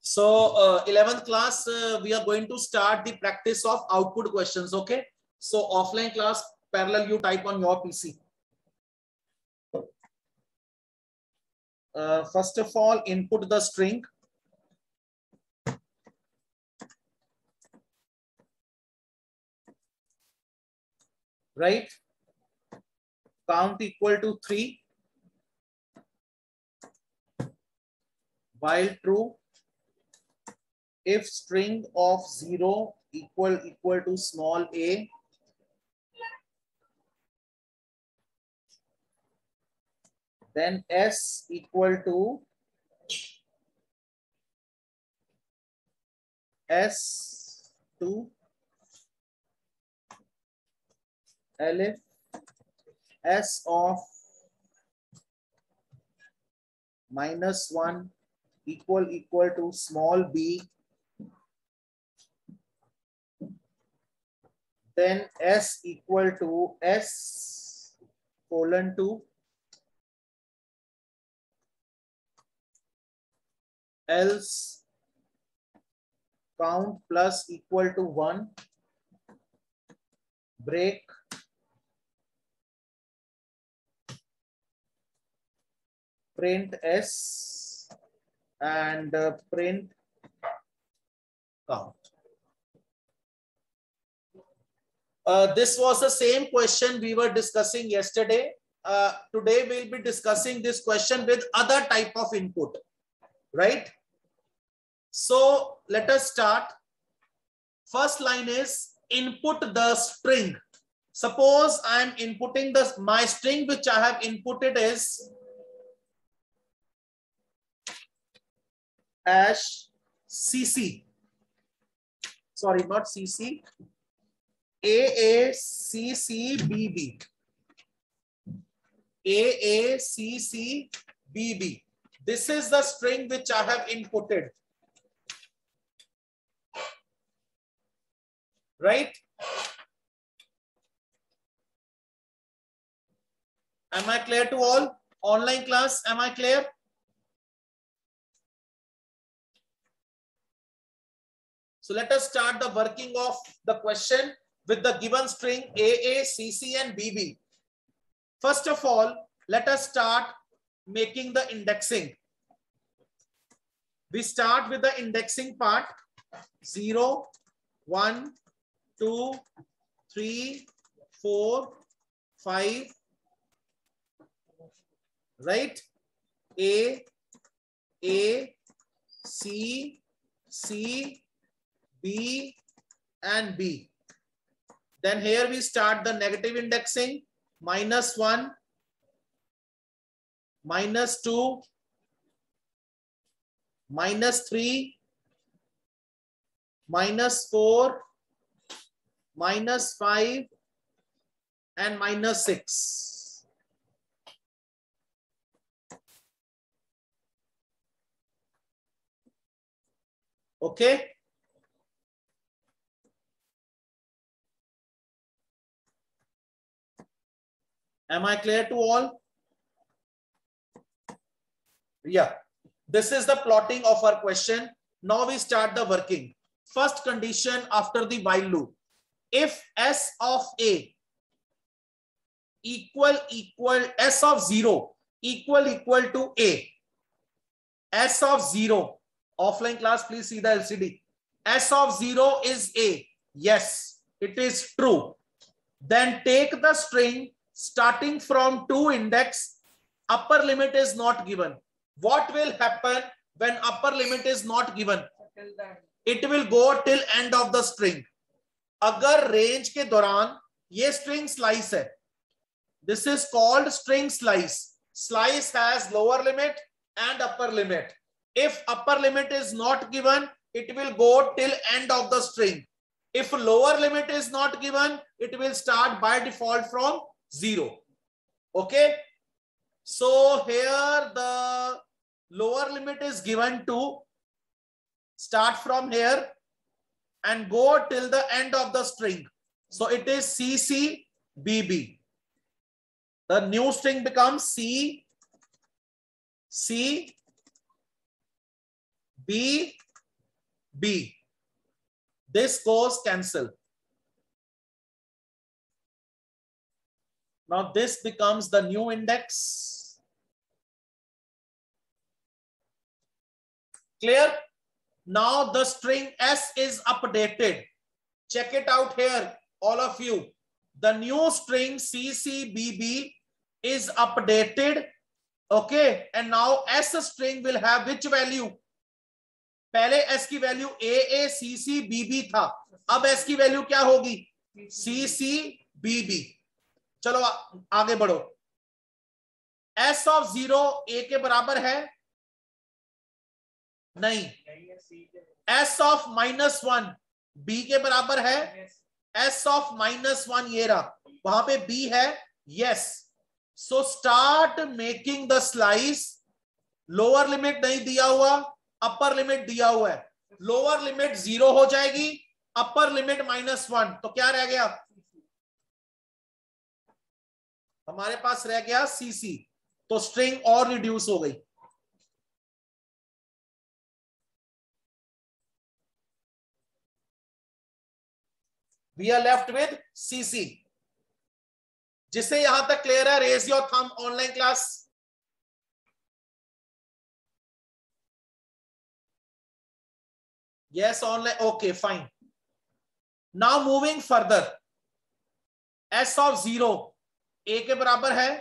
So 11th class, we are going to start the practice of output questions. Okay, so offline class parallel, you type on your PC. First of all, input the string. Right, count equal to 3 while true. If string of 0 equal to small a, then s equal to s2 elif s of -1 equal to small b, then s equal to s colon 2 else count plus equal to 1 break print s and print count. This was the same question we were discussing yesterday. Today we'll be discussing this question with other type of input, right? So let us start. First line is input the string. Suppose I am inputting my string which I have inputted is hash cc, sorry, not cc, AACCBB. AACCBB. This is the string which I have inputted. Right? Am I clear to all? Online class, am I clear? So let us start the working of the question with the given string A, C, C, and BB. First of all, let us start making the indexing. We start with the indexing part. 0, 1, 2, 3, 4, 5. Right? A, C, C, B, and B. Then here we start the negative indexing. -1, -2, -3, -4, -5, and -6. Okay. Am I clear to all? Yeah. This is the plotting of our question. Now we start the working. First condition after the while loop. If s of a s of 0 equal to a. S of 0. Offline class, please see the LCD. S of 0 is a. Yes, it is true. Then take the string starting from 2 index. Upper limit is not given. What will happen when upper limit is not given? It will go till end of the string. अगर range के दौरान ये string slice है, this is called string slice. Slice has lower limit and upper limit. If upper limit is not given, it will go till end of the string. If lower limit is not given, it will start by default from 0. Okay. So here the lower limit is given to start from here and go till the end of the string. So it is CCBB. The new string becomes C, B, B. This goes cancel. Now this becomes the new index. Clear? Now the string S is updated. Check it out here, all of you. The new string CCBB is updated. Okay, and now S string will have which value? पहले S की value AACCBB था, अब S की value क्या होगी? CCBB. चलो आगे बढ़ो. S of 0 A के बराबर है? नहीं. S of -1 B के बराबर है? S of -1 ये रहा, वहां पे B है. Yes. So start making the slice. Lower limit नहीं दिया हुआ, अपर लिमिट दिया हुआ है. लोअर लिमिट 0 हो जाएगी, अपर लिमिट -1, तो क्या रह गया? हमारे पास रह गया CC. तो स्ट्रिंग और रिड्यूस हो गई. We are left with CC. जिसे यहां तक क्लियर है, raise your thumb. Online class. Yes, online. Okay, fine. Now moving further. S of 0 A के बराबर है?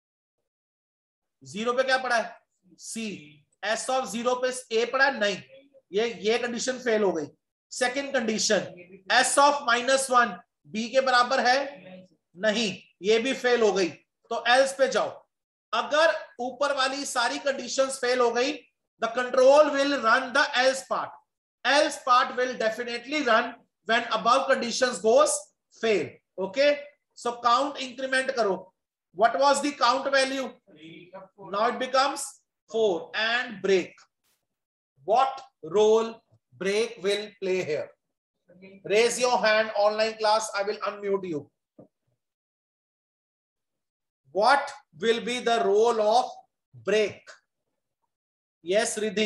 0 पे क्या पड़ा है? C. S of 0 पे A पड़ा है? नहीं. ये कंडीशन फेल हो गई. Second condition, S of -1 B के बराबर है? नहीं, ये भी फेल हो गई. तो एल्स पे जाओ. अगर ऊपर वाली सारी कंडीशंस फेल हो गई, the control will run the else part. Else part will definitely run when above conditions goes fail. Okay, so count increment karo. What was the count value? 3. Now it becomes 4 and break. What role break will play here? Raise your hand, online class. I will unmute you. What will be the role of break? Yes, Riddhi.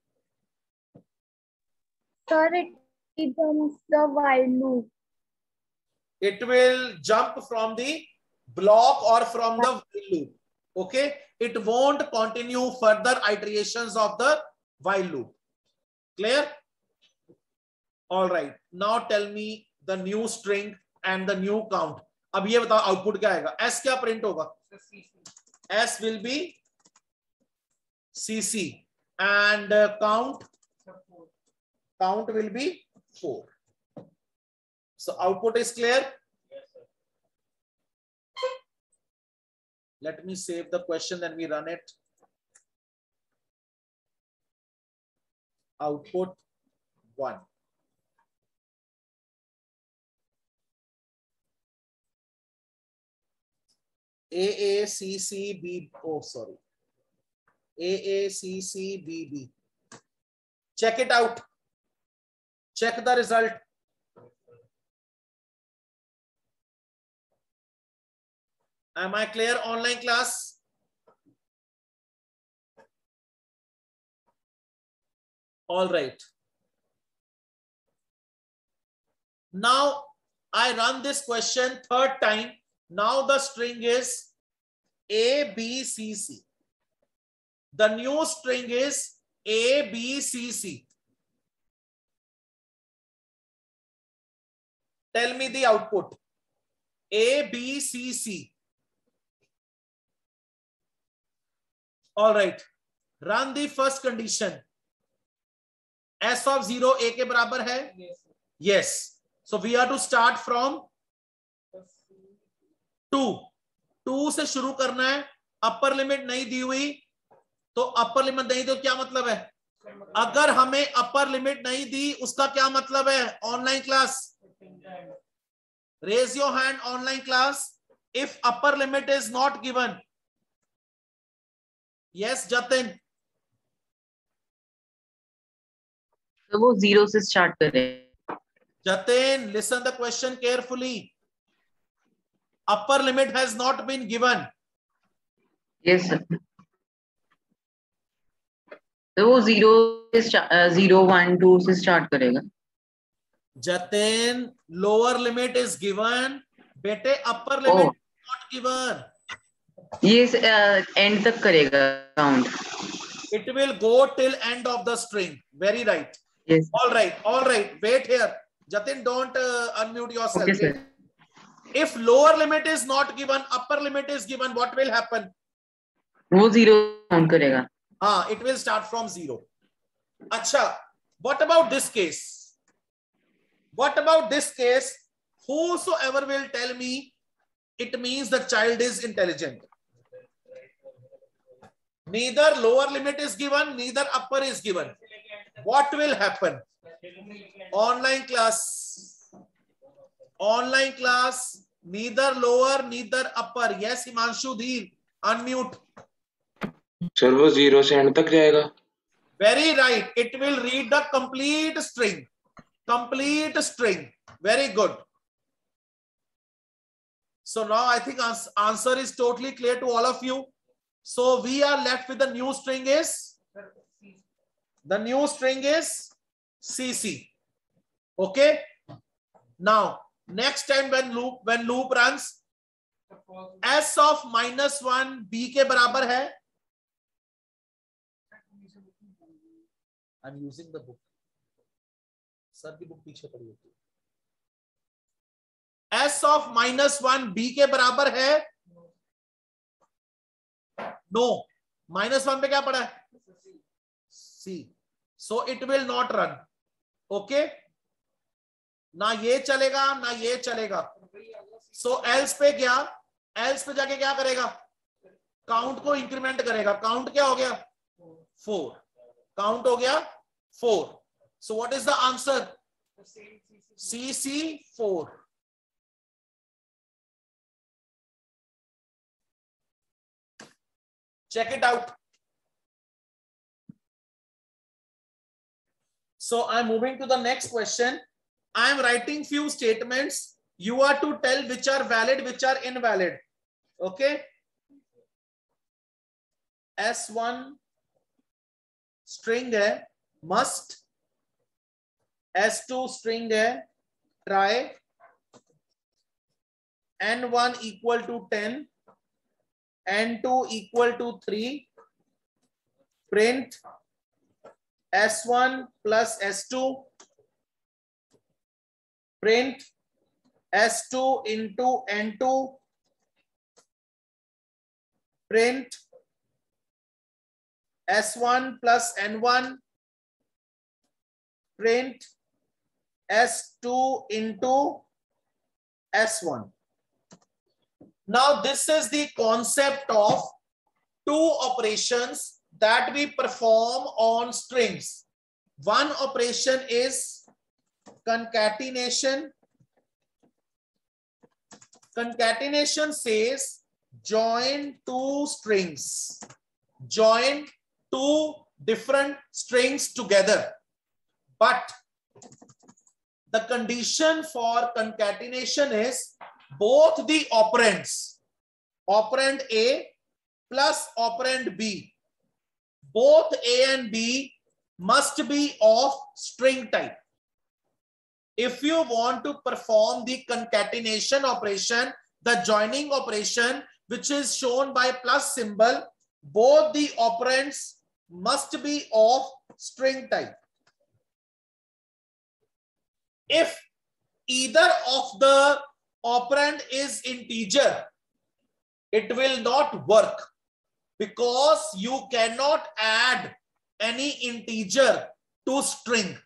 Sir, it becomes the while loop. It will jump from the block or from the while loop. Okay, it won't continue further iterations of the while loop. Clear? All right, now tell me the new string and the new count. अब ये बताओ output क्या आएगा? S क्या print होगा? S will be CC and count will be 4. So output is clear? Yes, sir. Let me save the question, then we run it. Output 1. AACCB. Oh, sorry. AACCBB. Check it out. Check the result. Am I clear, online class? All right. Now I run this question third time. Now the string is ABCC. The new string is ABCC. Tell me the output. ABCC. All right. Run the first condition. S of 0 A के बराबर है? Yes. So we have to start from 2. 2 से शुरू करना है. Upper limit नहीं दी हुई, तो अपर लिमिट नहीं तो क्या मतलब है? अगर हमें अपर लिमिट नहीं दी, उसका क्या मतलब है? Online class. Raise your hand, online class, if upper limit is not given. Yes, Jatin. तो वो 0 से स्टार्ट करें. Jatin, listen the question carefully. Upper limit has not been given. Yes, sir. तो वो 0 0 1 2 से स्टार्ट करेगा। Jatin, lower limit is given. बेटे upper limit not given. ये एंड तक करेगा count. It will go till end of the string. Very right. Yes. All right. All right. Wait here. Jatin, don't unmute yourself. Okay, sir. If lower limit is not given, upper limit is given, what will happen? वो 0 count करेगा। हाँ, it will start from 0. अच्छा, what about this case? What about this case? Whosoever will tell me, it means the child is intelligent. Neither lower limit is given, neither upper is given. What will happen? Online class, neither lower, neither upper. Yes, Himanshu Dhir, unmute. Sir वो 0 से and तक जाएगा। Very right. It will read the complete string. Complete string. Very good. So now I think answer is totally clear to all of you. So we are left with the new string is CC. Okay. Now next time when loop runs, s of -1 b के बराबर है. I'm using the book. Sir की book पीछे पड़ी होती है. s of -1 b के बराबर है. No, -1 पे क्या पड़ा है? C. So it will not run. Okay. ना ये चलेगा ना ये चलेगा. So else पे क्या? else पे जाके क्या करेगा? काउंट को इंक्रीमेंट करेगा. काउंट क्या हो गया? 4. काउंट हो गया 4. So what is the answer? CC 4. Check it out. So I'm moving to the next question. I'm writing few statements. You are to tell which are valid, which are invalid. Okay. S1 string है must. S2 string है try. N1 equal to 10. N2 equal to 3. Print S1 plus S2. Print S2 into N2. Print S1 plus N1. Print S2 into S1. Now this is the concept of two operations that we perform on strings. One operation is concatenation. Concatenation says join two strings. Join two different strings together. But the condition for concatenation is both the operands, operand A plus operand B, both A and B must be of string type. If you want to perform the concatenation operation, the joining operation, which is shown by plus symbol, both the operands must be of string type. If either of the operand is integer, it will not work because you cannot add any integer to string.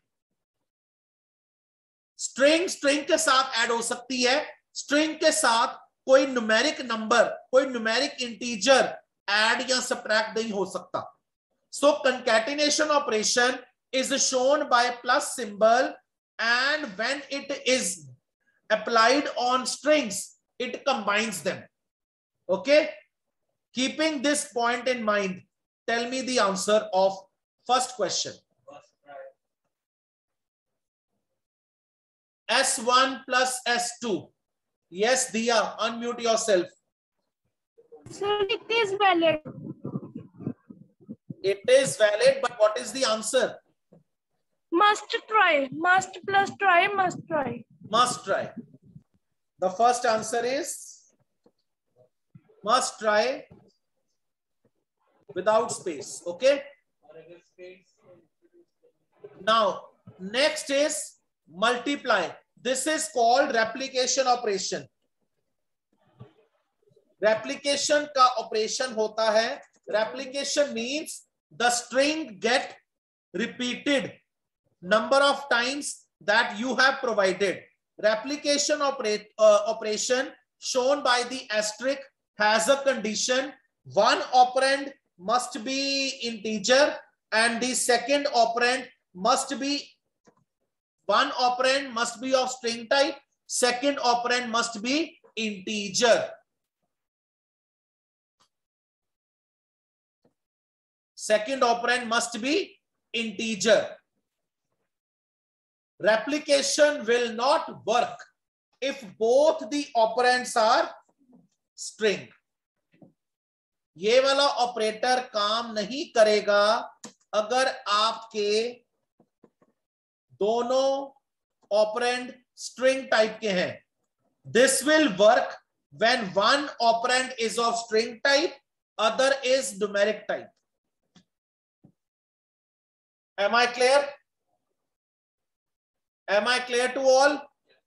String के साथ add हो सकती है. String के साथ कोई numeric number, कोई numeric integer add या सब्ट्रैक्ट नहीं हो सकता. So concatenation operation is shown by plus symbol, and when it is applied on strings, it combines them. Okay. Keeping this point in mind, tell me the answer of first question. S1 plus S2. Yes, Diya, unmute yourself. Sir, it is valid. It is valid, but what is the answer? Must try. Must plus try. Must try. Must try. The first answer is must try without space. Okay. Now, next is multiply. This is called replication operation. Replication का operation होता है. Replication means the string get repeated number of times that you have provided. Replication operation shown by the asterisk has a condition. One operand must be integer and the second operand must be one operand must be of string type. Second operand must be integer. Second operand must be integer. Replication will not work if both the operands are string. ये वाला operator काम नहीं करेगा अगर आपके दोनों operand string type के हैं. This will work when one operand is of string type, other is numeric type. Am I clear? Am I clear to all?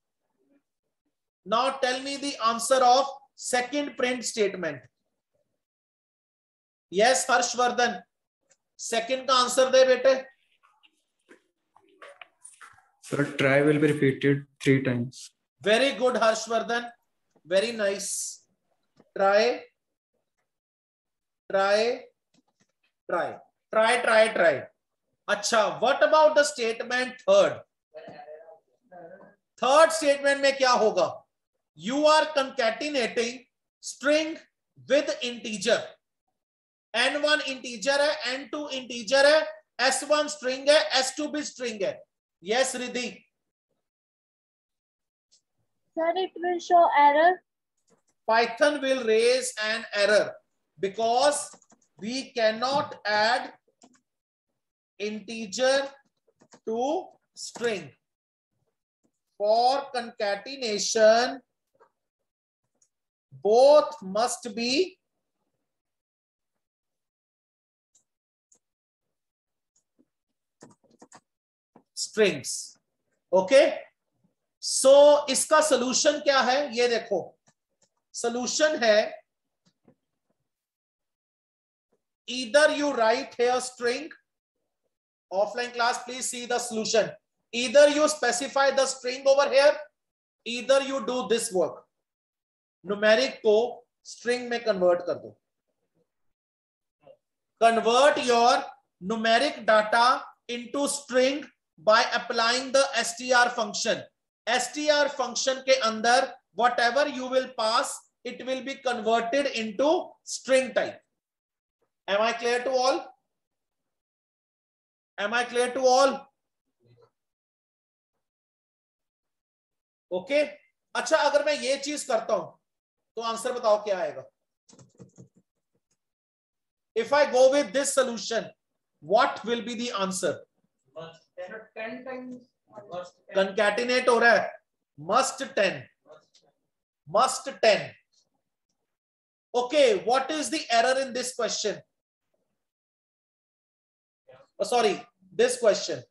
Now tell me the answer of second print statement. Yes, Harshvardhan. Second का answer दे बेटे. Sir, try will be repeated 3 times. Very good, Harshvardhan. Very nice. Try. अच्छा, what about the statement third? Third statement में क्या होगा? You are concatenating string with integer. N1 integer है, N2 integer है, S1 string है, S2 भी string है. Yes, Riddhi. Sir, it will show error. Python will raise an error because we cannot add integer to string. For concatenation, both must be strings. Okay? So इसका solution क्या है? ये देखो. Solution है either you write here string. Offline class, please see the solution. Either you specify the string over here, either you do this work. Numeric को string में convert कर दो. Convert your numeric data into string by applying the str function. str function के अंदर whatever you will pass, it will be converted into string type. Am I clear to all? Am I clear to all? Okay? अच्छा, अगर मैं ये चीज करता हूं तो आंसर बताओ क्या आएगा? If I go with this solution, what will be the answer? 10 times. Concatenate हो रहा है. Must 10. Must 10. Okay, what is the error in this question? Oh, sorry, this question.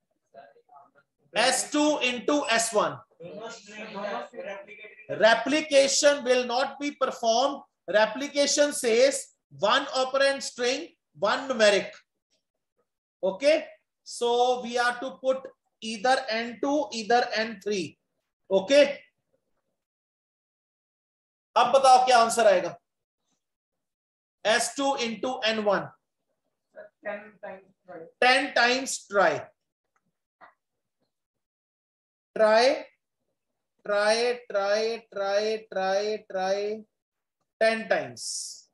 S2 into S1. Replication will not be performed. Replication says one operand string, one numeric. Okay, so we are to put either N2, either N3. Okay, अब बताओ क्या answer आएगा? S2 into N1. 10 times try. 10 times try. Try. 10 times.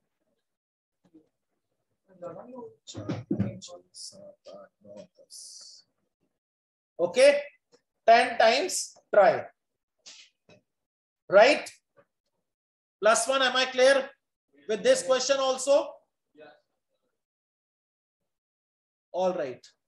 Okay, 10 times try. Right? +1, am I clear with this question also? All right.